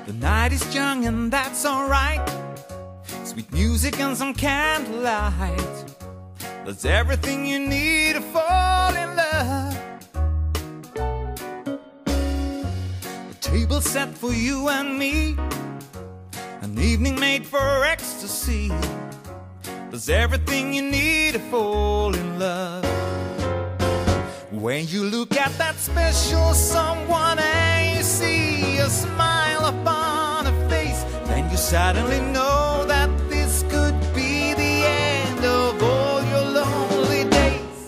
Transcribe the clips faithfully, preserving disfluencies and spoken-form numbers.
The night is young and that's alright. Sweet music and some candlelight. That's everything you need to fall in love. A table set for you and me, an evening made for ecstasy. That's everything you need to fall in love. When you look at that special someone and you see a smile upon her face, then you suddenly know that this could be the end of all your lonely days.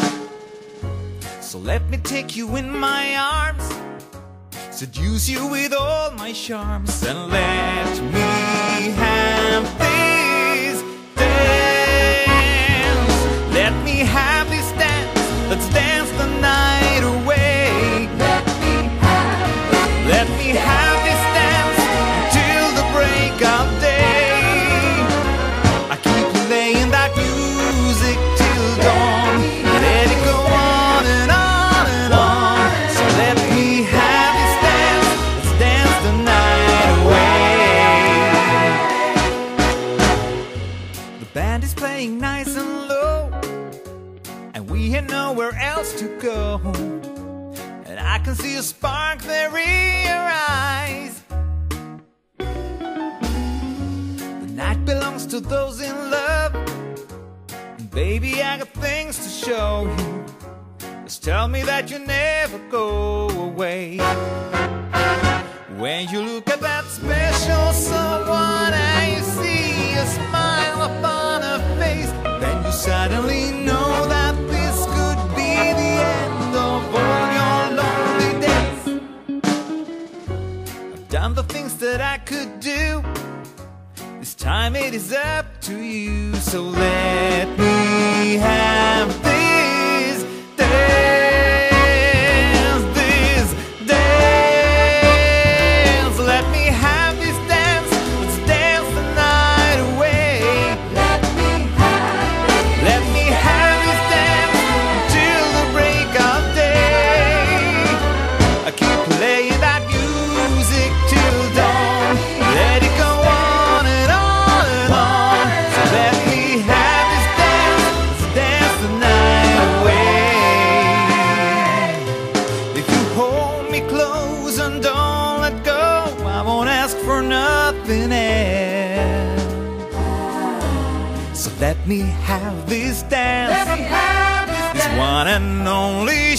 So let me take you in my arms, seduce you with all my charms, and let me have this dance. Let me have this dance. Let's dance the night away. Let me have this. Let me have this dance until the break of day. I keep playing that music till dawn. Let it go on and on and on. So let me have this dance. Let's dance the night away. The band is playing nice and low, and we had nowhere else to go. And I can see a spark there in your eyes. The night belongs to those in love, and baby, I got things to show you. Just tell me that you never go away. When you look at that special someone and you see a smile upon her face, then you suddenly know that this could be the end of all your lonely days. I've done the things that I could do. This time it is up to you. So let me have this dance, this dance. Let me have this dance. Let's dance the night away. Let me have this. Let me have this dance until the break of day. I keep playing that music till dawn. Let it go on and on and on. So let me have this dance. Let's dance the night away. If you hold me close and don't let go, I won't ask for nothing else. So let me have this dance, Let me have this this dance. one and only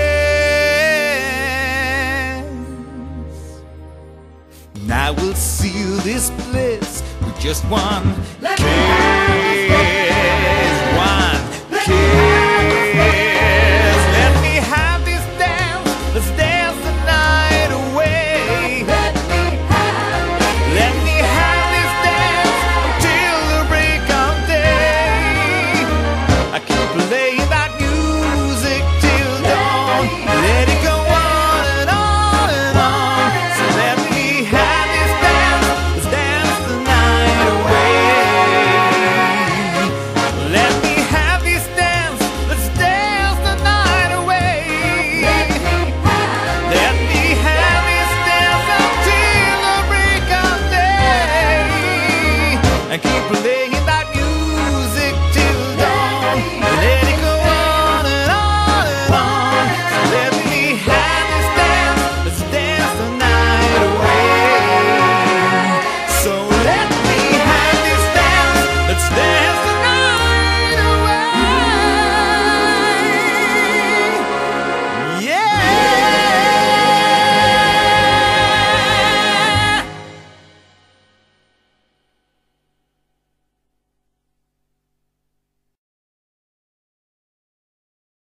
chance. Now we'll seal this bliss with just one Let me kiss.